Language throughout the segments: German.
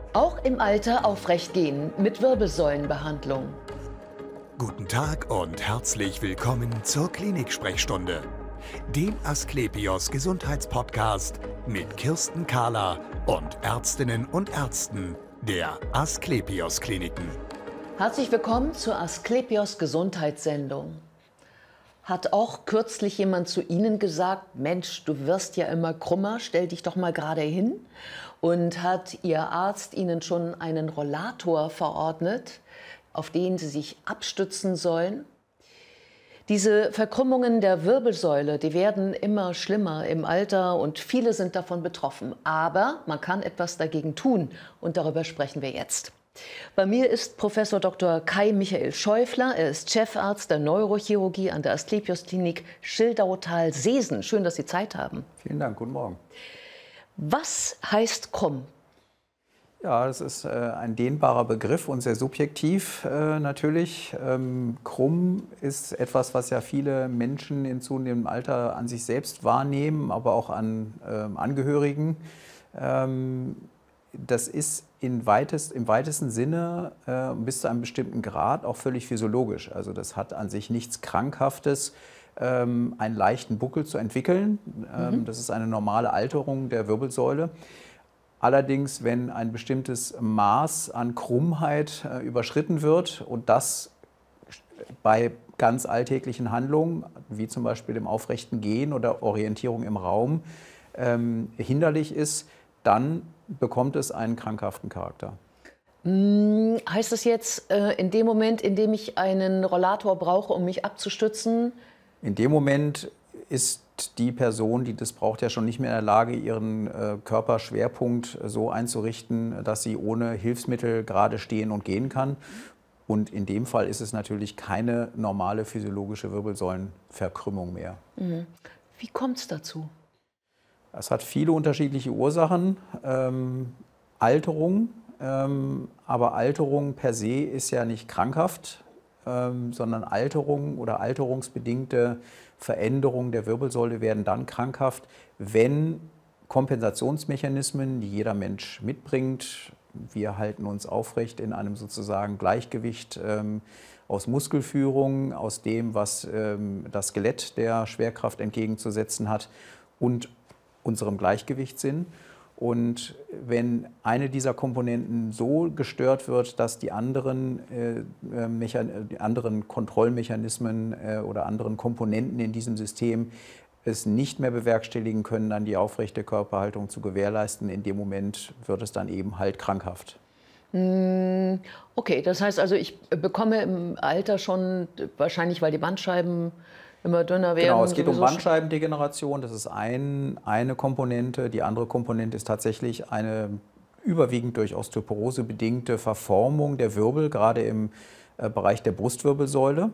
Auch im Alter aufrecht gehen mit Wirbelsäulenbehandlung. Guten Tag und herzlich willkommen zur Klinik-Sprechstunde, dem Asklepios Gesundheitspodcast mit Kirsten Kahler und Ärztinnen und Ärzten der Asklepios Kliniken. Herzlich willkommen zur Asklepios Gesundheitssendung. Hat auch kürzlich jemand zu Ihnen gesagt, Mensch, du wirst ja immer krummer, stell dich doch mal gerade hin? Und hat Ihr Arzt Ihnen schon einen Rollator verordnet, auf den Sie sich abstützen sollen? Diese Verkrümmungen der Wirbelsäule, die werden immer schlimmer im Alter und viele sind davon betroffen. Aber man kann etwas dagegen tun und darüber sprechen wir jetzt. Bei mir ist Professor Dr. Kai Michael Schäufler. Er ist Chefarzt der Neurochirurgie an der Asklepios Klinik Schildautal-Seesen. Schön, dass Sie Zeit haben. Vielen Dank, guten Morgen. Was heißt krumm? Ja, das ist ein dehnbarer Begriff und sehr subjektiv natürlich. Krumm ist etwas, was ja viele Menschen in zunehmendem Alter an sich selbst wahrnehmen, aber auch an Angehörigen. Das ist im weitesten Sinne bis zu einem bestimmten Grad auch völlig physiologisch. Also das hat an sich nichts Krankhaftes, einen leichten Buckel zu entwickeln. Das ist eine normale Alterung der Wirbelsäule. Allerdings, wenn ein bestimmtes Maß an Krummheit überschritten wird und das bei ganz alltäglichen Handlungen, wie zum Beispiel dem aufrechten Gehen oder Orientierung im Raum, hinderlich ist, dann bekommt es einen krankhaften Charakter. Heißt das jetzt, in dem Moment, in dem ich einen Rollator brauche, um mich abzustützen? In dem Moment ist die Person, die das braucht, ja schon nicht mehr in der Lage, ihren Körperschwerpunkt so einzurichten, dass sie ohne Hilfsmittel gerade stehen und gehen kann. Und in dem Fall ist es natürlich keine normale physiologische Wirbelsäulenverkrümmung mehr. Wie kommt es dazu? Es hat viele unterschiedliche Ursachen. Alterung, aber Alterung per se ist ja nicht krankhaft, sondern Alterung oder alterungsbedingte Veränderungen der Wirbelsäule werden dann krankhaft, wenn Kompensationsmechanismen, die jeder Mensch mitbringt, wir halten uns aufrecht in einem sozusagen Gleichgewicht aus Muskelführung, aus dem, was das Skelett der Schwerkraft entgegenzusetzen hat, und unserem Gleichgewichtssinn. Und wenn eine dieser Komponenten so gestört wird, dass die anderen Kontrollmechanismen oder anderen Komponenten in diesem System es nicht mehr bewerkstelligen können, dann die aufrechte Körperhaltung zu gewährleisten, in dem Moment wird es dann eben halt krankhaft. Okay, das heißt also, ich bekomme im Alter schon, wahrscheinlich weil die Bandscheiben immer dünner werden. Genau, es geht um Bandscheibendegeneration, das ist eine Komponente. Die andere Komponente ist tatsächlich eine überwiegend durch Osteoporose bedingte Verformung der Wirbel, gerade im Bereich der Brustwirbelsäule.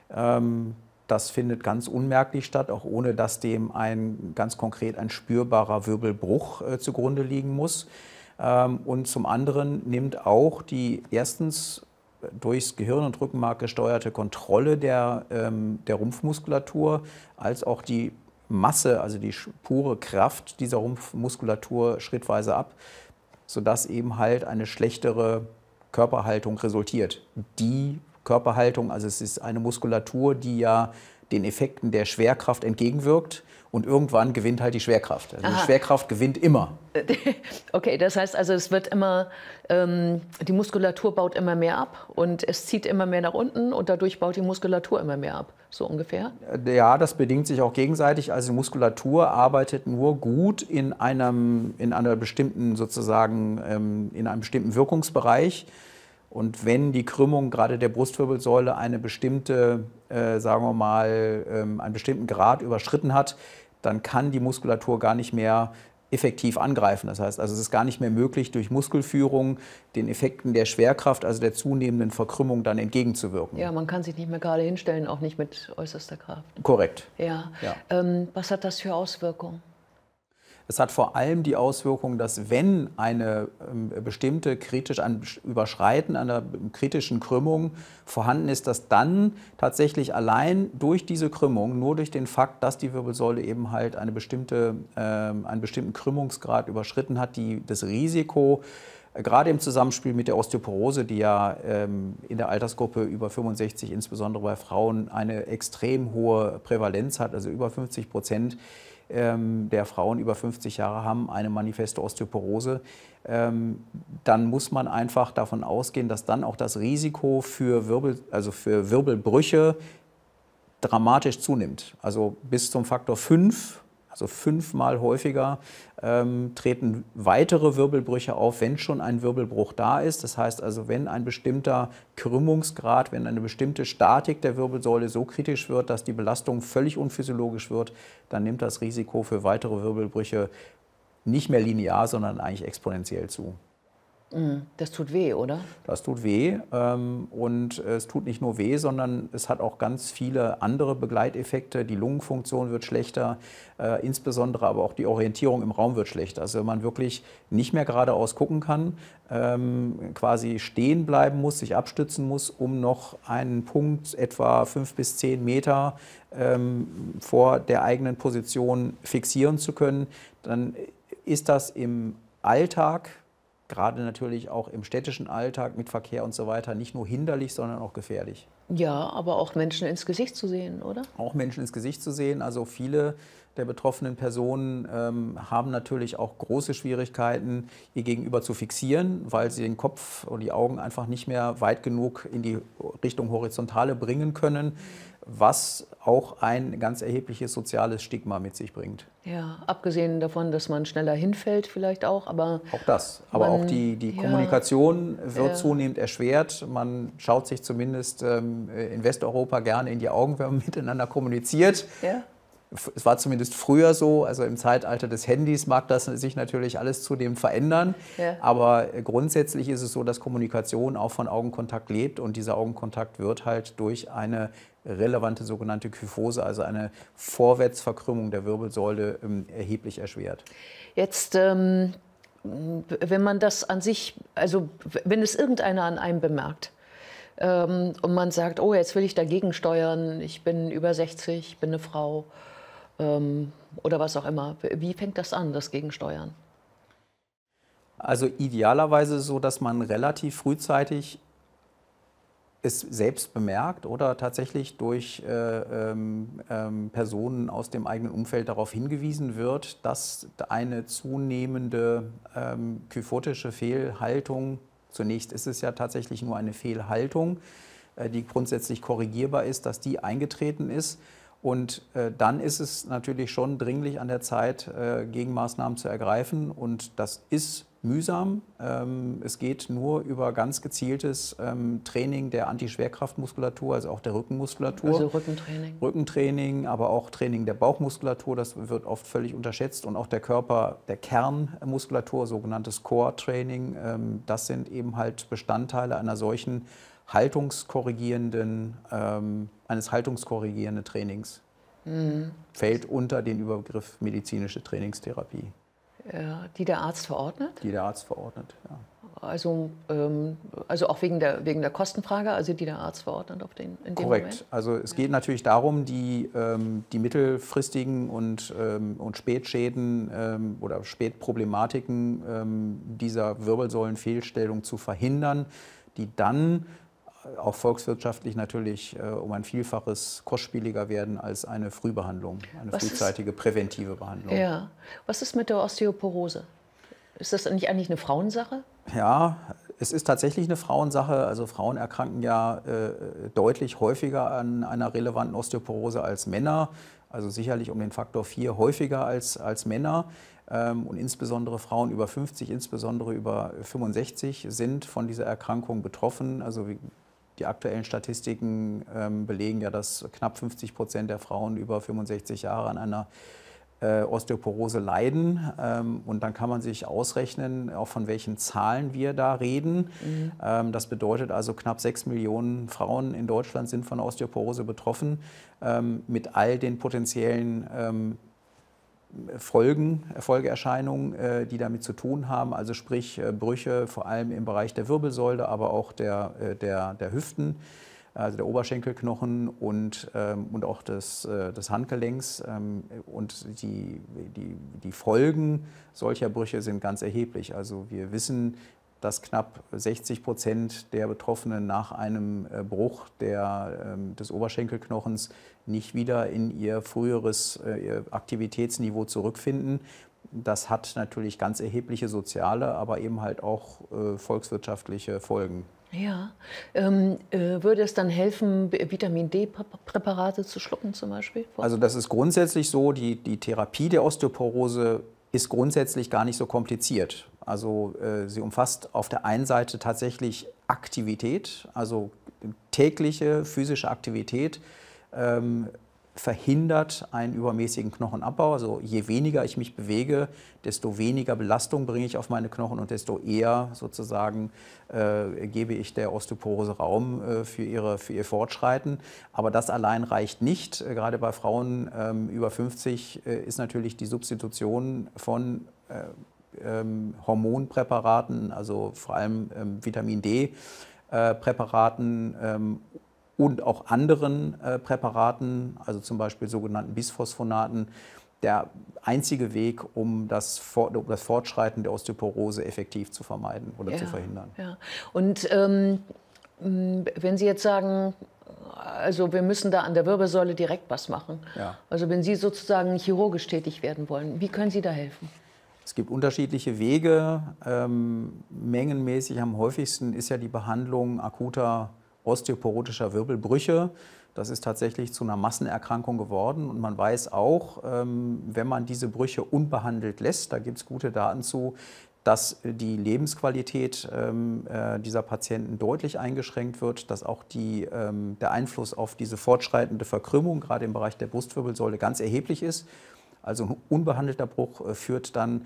Das findet ganz unmerklich statt, auch ohne dass dem ganz konkret ein spürbarer Wirbelbruch zugrunde liegen muss. Und zum anderen nimmt auch die erstens durchs Gehirn und Rückenmark gesteuerte Kontrolle der Rumpfmuskulatur als auch die Masse, also die pure Kraft dieser Rumpfmuskulatur schrittweise ab, sodass eben halt eine schlechtere Körperhaltung resultiert. Die Körperhaltung, also es ist eine Muskulatur, die ja den Effekten der Schwerkraft entgegenwirkt. Und irgendwann gewinnt halt die Schwerkraft. Also die Schwerkraft gewinnt immer. Okay, das heißt also, es wird immer, die Muskulatur baut immer mehr ab und es zieht immer mehr nach unten und dadurch baut die Muskulatur immer mehr ab, so ungefähr? Ja, das bedingt sich auch gegenseitig. Also die Muskulatur arbeitet nur gut in einer bestimmten sozusagen, in einem bestimmten Wirkungsbereich. Und wenn die Krümmung gerade der Brustwirbelsäule eine bestimmte, sagen wir mal, einen bestimmten Grad überschritten hat, dann kann die Muskulatur gar nicht mehr effektiv angreifen. Das heißt, also es ist gar nicht mehr möglich, durch Muskelführung den Effekten der Schwerkraft, also der zunehmenden Verkrümmung, dann entgegenzuwirken. Ja, man kann sich nicht mehr gerade hinstellen, auch nicht mit äußerster Kraft. Korrekt. Ja. Was hat das für Auswirkungen? Es hat vor allem die Auswirkung, dass wenn eine bestimmte ein Überschreiten einer kritischen Krümmung vorhanden ist, dass dann tatsächlich allein durch diese Krümmung, nur durch den Fakt, dass die Wirbelsäule eben halt einen bestimmten Krümmungsgrad überschritten hat, das Risiko Gerade im Zusammenspiel mit der Osteoporose, die ja in der Altersgruppe über 65, insbesondere bei Frauen, eine extrem hohe Prävalenz hat, also über 50% der Frauen über 50 Jahre haben eine manifeste Osteoporose, dann muss man einfach davon ausgehen, dass dann auch das Risiko für Wirbelbrüche dramatisch zunimmt. Also bis zum Faktor 5, also 5-mal häufiger, treten weitere Wirbelbrüche auf, wenn schon ein Wirbelbruch da ist. Das heißt also, wenn ein bestimmter Krümmungsgrad, wenn eine bestimmte Statik der Wirbelsäule so kritisch wird, dass die Belastung völlig unphysiologisch wird, dann nimmt das Risiko für weitere Wirbelbrüche nicht mehr linear, sondern eigentlich exponentiell zu. Das tut weh, oder? Das tut weh und es tut nicht nur weh, sondern es hat auch ganz viele andere Begleiteffekte. Die Lungenfunktion wird schlechter, insbesondere aber auch die Orientierung im Raum wird schlechter. Also wenn man wirklich nicht mehr geradeaus gucken kann, quasi stehen bleiben muss, sich abstützen muss, um noch einen Punkt etwa 5 bis 10 Meter vor der eigenen Position fixieren zu können, dann ist das im Alltag, gerade natürlich auch im städtischen Alltag mit Verkehr und so weiter, nicht nur hinderlich, sondern auch gefährlich. Ja, aber auch Menschen ins Gesicht zu sehen, oder? Auch Menschen ins Gesicht zu sehen. Also viele der betroffenen Personen haben natürlich auch große Schwierigkeiten, ihr Gegenüber zu fixieren, weil sie den Kopf und die Augen einfach nicht mehr weit genug in die Richtung Horizontale bringen können, was auch ein ganz erhebliches soziales Stigma mit sich bringt. Ja, abgesehen davon, dass man schneller hinfällt vielleicht auch, aber... Auch das. Aber auch die Kommunikation wird zunehmend erschwert. Man schaut sich zumindest in Westeuropa gerne in die Augen, wenn man miteinander kommuniziert. Ja. Es war zumindest früher so, also im Zeitalter des Handys mag das sich natürlich alles zudem verändern. Ja. Aber grundsätzlich ist es so, dass Kommunikation auch von Augenkontakt lebt und dieser Augenkontakt wird halt durch eine relevante sogenannte Kyphose, also eine Vorwärtsverkrümmung der Wirbelsäule, erheblich erschwert. Jetzt, wenn man das an sich, also wenn es irgendeiner an einem bemerkt und man sagt, oh, jetzt will ich dagegen steuern, ich bin über 60, ich bin eine Frau oder was auch immer, wie fängt das an, das Gegensteuern? Also idealerweise so, dass man relativ frühzeitig es selbst bemerkt oder tatsächlich durch Personen aus dem eigenen Umfeld darauf hingewiesen wird, dass eine zunehmende kyphotische Fehlhaltung, zunächst ist es ja tatsächlich nur eine Fehlhaltung, die grundsätzlich korrigierbar ist, dass die eingetreten ist. Und dann ist es natürlich schon dringlich an der Zeit, Gegenmaßnahmen zu ergreifen. Und das ist mühsam. Es geht nur über ganz gezieltes Training der Antischwerkraftmuskulatur, also auch der Rückenmuskulatur. Also Rückentraining. Rückentraining, aber auch Training der Bauchmuskulatur, das wird oft völlig unterschätzt. Und auch der Kernmuskulatur, sogenanntes Core-Training, das sind eben halt Bestandteile einer solchen eines haltungskorrigierenden Trainings. Fällt unter den Überbegriff medizinische Trainingstherapie. Ja, die der Arzt verordnet? Die der Arzt verordnet, ja. Also auch wegen der Kostenfrage, also die der Arzt verordnet in dem Korrekt. Moment? Also es geht natürlich darum, die mittelfristigen und Spätschäden oder Spätproblematiken dieser Wirbelsäulenfehlstellung zu verhindern, die dann auch volkswirtschaftlich natürlich um ein Vielfaches kostspieliger werden als eine Frühbehandlung, eine frühzeitige präventive Behandlung. Ja. Was ist mit der Osteoporose? Ist das nicht eigentlich eine Frauensache? Ja, es ist tatsächlich eine Frauensache. Also Frauen erkranken ja deutlich häufiger an einer relevanten Osteoporose als Männer. Also sicherlich um den Faktor 4 häufiger als Männer. Und insbesondere Frauen über 50, insbesondere über 65 sind von dieser Erkrankung betroffen. Also die aktuellen Statistiken belegen ja, dass knapp 50% der Frauen über 65 Jahre an einer Osteoporose leiden. Und dann kann man sich ausrechnen, auch von welchen Zahlen wir da reden. Das bedeutet also, knapp 6 Millionen Frauen in Deutschland sind von Osteoporose betroffen, mit all den potenziellen Folgeerscheinungen, die damit zu tun haben, also sprich Brüche vor allem im Bereich der Wirbelsäule, aber auch der Hüften, also der Oberschenkelknochen und auch des Handgelenks. Und die Folgen solcher Brüche sind ganz erheblich. Also wir wissen dass knapp 60% der Betroffenen nach einem Bruch des Oberschenkelknochens nicht wieder in ihr früheres Aktivitätsniveau zurückfinden. Das hat natürlich ganz erhebliche soziale, aber eben halt auch volkswirtschaftliche Folgen. Ja, würde es dann helfen, Vitamin-D-Präparate zu schlucken zum Beispiel? Also das ist grundsätzlich so, die Therapie der Osteoporose ist grundsätzlich gar nicht so kompliziert. Also sie umfasst auf der einen Seite tatsächlich Aktivität, also tägliche physische Aktivität, verhindert einen übermäßigen Knochenabbau. Also je weniger ich mich bewege, desto weniger Belastung bringe ich auf meine Knochen und desto eher sozusagen gebe ich der Osteoporose Raum für ihr Fortschreiten. Aber das allein reicht nicht. Gerade bei Frauen über 50 ist natürlich die Substitution von Hormonpräparaten, also vor allem Vitamin D-Präparaten, und auch anderen Präparaten, also zum Beispiel sogenannten Bisphosphonaten, der einzige Weg, um das Fortschreiten der Osteoporose effektiv zu vermeiden oder zu verhindern. Ja. Und wenn Sie jetzt sagen, also wir müssen da an der Wirbelsäule direkt was machen, also wenn Sie sozusagen chirurgisch tätig werden wollen, wie können Sie da helfen? Es gibt unterschiedliche Wege. Mengenmäßig am häufigsten ist ja die Behandlung akuter osteoporotischer Wirbelbrüche. Das ist tatsächlich zu einer Massenerkrankung geworden. Und man weiß auch, wenn man diese Brüche unbehandelt lässt, da gibt es gute Daten zu, dass die Lebensqualität dieser Patienten deutlich eingeschränkt wird, dass auch der Einfluss auf diese fortschreitende Verkrümmung, gerade im Bereich der Brustwirbelsäule, ganz erheblich ist. Also ein unbehandelter Bruch führt dann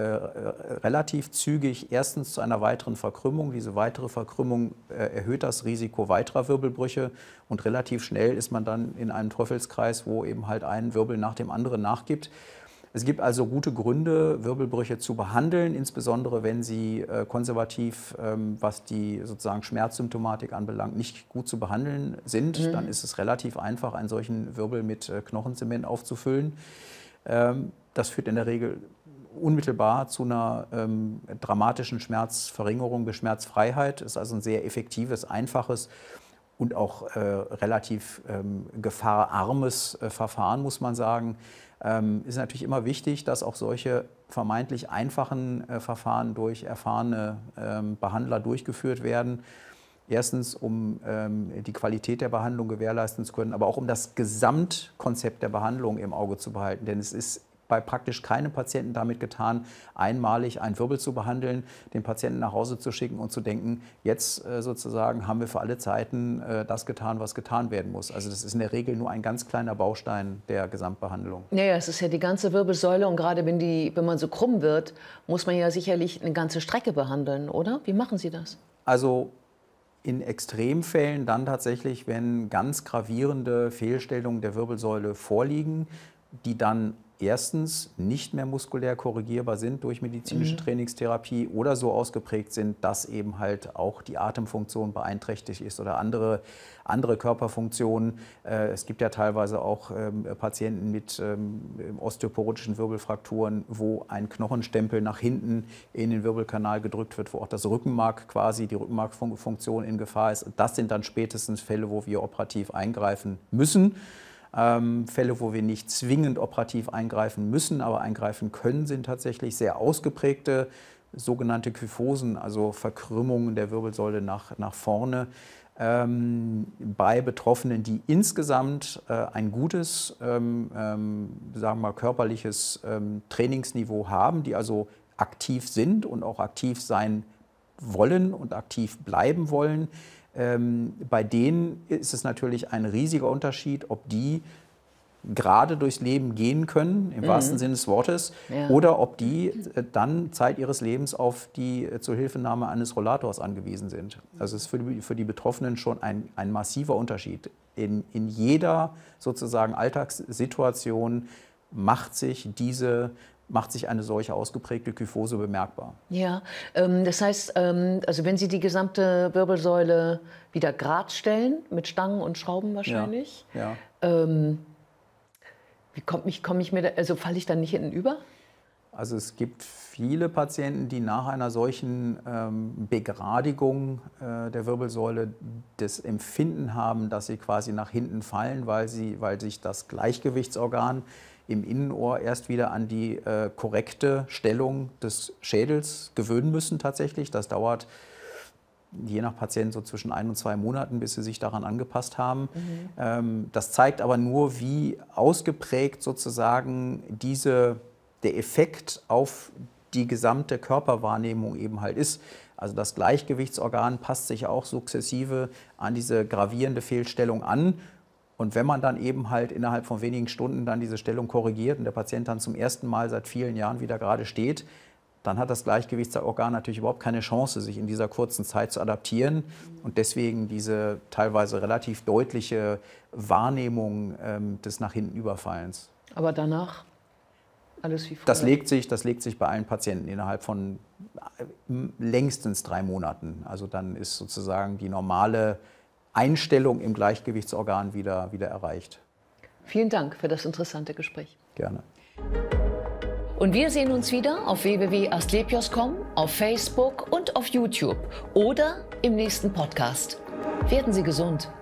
relativ zügig erstens zu einer weiteren Verkrümmung. Diese weitere Verkrümmung erhöht das Risiko weiterer Wirbelbrüche und relativ schnell ist man dann in einem Teufelskreis, wo eben halt ein Wirbel nach dem anderen nachgibt. Es gibt also gute Gründe, Wirbelbrüche zu behandeln, insbesondere wenn sie konservativ, was die sozusagen Schmerzsymptomatik anbelangt, nicht gut zu behandeln sind. Dann ist es relativ einfach, einen solchen Wirbel mit Knochenzement aufzufüllen. Das führt in der Regel unmittelbar zu einer dramatischen Schmerzverringerung bis Schmerzfreiheit. Ist also ein sehr effektives, einfaches und auch relativ gefahrarmes Verfahren, muss man sagen. Ist natürlich immer wichtig, dass auch solche vermeintlich einfachen Verfahren durch erfahrene Behandler durchgeführt werden. Erstens, um die Qualität der Behandlung gewährleisten zu können, aber auch um das Gesamtkonzept der Behandlung im Auge zu behalten. Denn es ist bei praktisch keinem Patienten damit getan, einmalig einen Wirbel zu behandeln, den Patienten nach Hause zu schicken und zu denken, jetzt sozusagen haben wir für alle Zeiten das getan, was getan werden muss. Also das ist in der Regel nur ein ganz kleiner Baustein der Gesamtbehandlung. Naja, es ist ja die ganze Wirbelsäule und gerade wenn man so krumm wird, muss man ja sicherlich eine ganze Strecke behandeln, oder? Wie machen Sie das? Also in Extremfällen dann tatsächlich, wenn ganz gravierende Fehlstellungen der Wirbelsäule vorliegen, die dann erstens nicht mehr muskulär korrigierbar sind durch medizinische Trainingstherapie oder so ausgeprägt sind, dass eben halt auch die Atemfunktion beeinträchtigt ist oder andere Körperfunktionen. Es gibt ja teilweise auch Patienten mit osteoporotischen Wirbelfrakturen, wo ein Knochenstempel nach hinten in den Wirbelkanal gedrückt wird, wo auch das Rückenmark quasi, die Rückenmarkfunktion in Gefahr ist. Das sind dann spätestens Fälle, wo wir operativ eingreifen müssen. Fälle, wo wir nicht zwingend operativ eingreifen müssen, aber eingreifen können, sind tatsächlich sehr ausgeprägte sogenannte Kyphosen, also Verkrümmungen der Wirbelsäule nach vorne. Bei Betroffenen, die insgesamt ein gutes, sagen wir mal, körperliches Trainingsniveau haben, die also aktiv sind und auch aktiv sein wollen und aktiv bleiben wollen. Bei denen ist es natürlich ein riesiger Unterschied, ob die gerade durchs Leben gehen können, im wahrsten Sinne des Wortes, oder ob die dann Zeit ihres Lebens auf die Zuhilfenahme eines Rollators angewiesen sind. Also es ist für die Betroffenen schon ein massiver Unterschied. In jeder sozusagen Alltagssituation macht sich eine solche ausgeprägte Kyphose bemerkbar. Ja, das heißt, also wenn Sie die gesamte Wirbelsäule wieder gerade stellen, mit Stangen und Schrauben wahrscheinlich, ja. Wie komme ich mir da, also falle ich dann nicht hinten über? Also es gibt viele Patienten, die nach einer solchen Begradigung der Wirbelsäule das Empfinden haben, dass sie quasi nach hinten fallen, weil sich das Gleichgewichtsorgan im Innenohr erst wieder an die korrekte Stellung des Schädels gewöhnen müssen tatsächlich. Das dauert je nach Patient so zwischen 1 und 2 Monaten, bis sie sich daran angepasst haben. Das zeigt aber nur, wie ausgeprägt sozusagen der Effekt auf die gesamte Körperwahrnehmung eben halt ist. Also das Gleichgewichtsorgan passt sich auch sukzessive an diese gravierende Fehlstellung an. Und wenn man dann eben halt innerhalb von wenigen Stunden dann diese Stellung korrigiert und der Patient dann zum ersten Mal seit vielen Jahren wieder gerade steht, dann hat das Gleichgewichtsorgan natürlich überhaupt keine Chance, sich in dieser kurzen Zeit zu adaptieren. Und deswegen diese teilweise relativ deutliche Wahrnehmung des nach hinten Überfallens. Aber danach alles wie vorher? Das legt sich bei allen Patienten innerhalb von längstens 3 Monaten. Also dann ist sozusagen die normale Einstellung im Gleichgewichtsorgan wieder erreicht. Vielen Dank für das interessante Gespräch. Gerne. Und wir sehen uns wieder auf www.asklepios.com, auf Facebook und auf YouTube oder im nächsten Podcast. Werden Sie gesund!